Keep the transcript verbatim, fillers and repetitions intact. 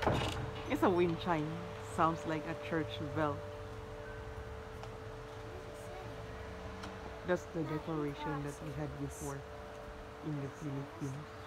It's a wind chime. Sounds like a church bell. That's the decoration that we had before in the Philippines.